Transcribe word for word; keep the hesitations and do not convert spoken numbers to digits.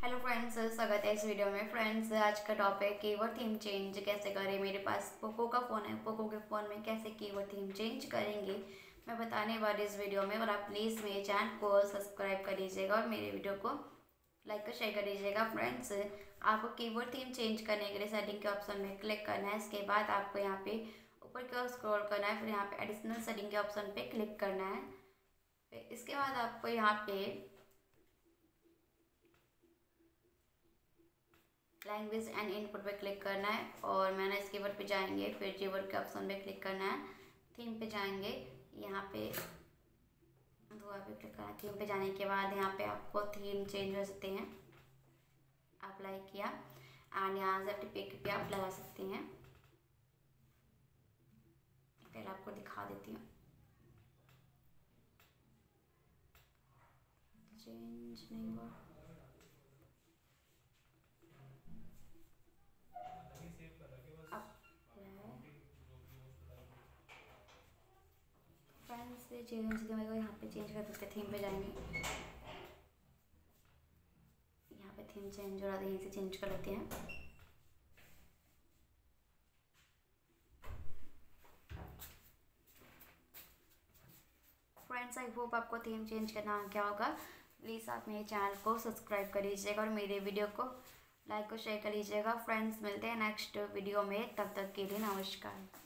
Hello friends, स्वागत है इस वीडियो में। फ्रेंड्स, आज का टॉपिक कीवर्ड थीम चेंज कैसे करें। मेरे पास पोको का फ़ोन है, पोको के फ़ोन में कैसे कीवर्ड थीम चेंज करेंगे मैं बताने वाली इस वीडियो में। और आप प्लीज़ मेरे चैनल को सब्सक्राइब कर लीजिएगा और मेरे वीडियो को लाइक और शेयर कर लीजिएगा। फ्रेंड्स, आपको कीवर्ड थीम चेंज करने के लिए सेटिंग के ऑप्शन में क्लिक करना है। इसके बाद आपको यहाँ पे ऊपर की ओर स्क्रॉल करना है, फिर यहाँ पे एडिशनल सेटिंग के ऑप्शन पे क्लिक करना है। फिर इसके बाद आपको यहाँ पे लैंग्वेज एंड इनपुट पे क्लिक करना है और मैंने इस कीवर्ड पे जाएंगे, फिर कीवर्ड के ऑप्शन पे क्लिक करना है। थीम पे जाएंगे, यहाँ पे दुआ पे क्लिक करना है। थीम पे जाने के बाद यहाँ पे आपको थीम चेंज हो सकते हैं। अप्लाई किया एंड यहाँ से टिपिक पे आप लगा सकते हैं। पहले आपको दिखा देती हूँ। चेंज नहीं हुआ। फ्रेंड्स, से चेंज मेरे को यहाँ पे चेंज कर सकते, थीम पे जाएंगे, यहाँ पे थीम चेंज हो रहा था, यहीं से चेंज कर लेते हैं। फ्रेंड्स, आई होप आपको थीम चेंज करना क्या होगा। प्लीज़ आप मेरे चैनल को सब्सक्राइब कर लीजिएगा और मेरे वीडियो को लाइक और शेयर कर लीजिएगा। फ्रेंड्स, मिलते हैं नेक्स्ट वीडियो में, तब तक के लिए नमस्कार।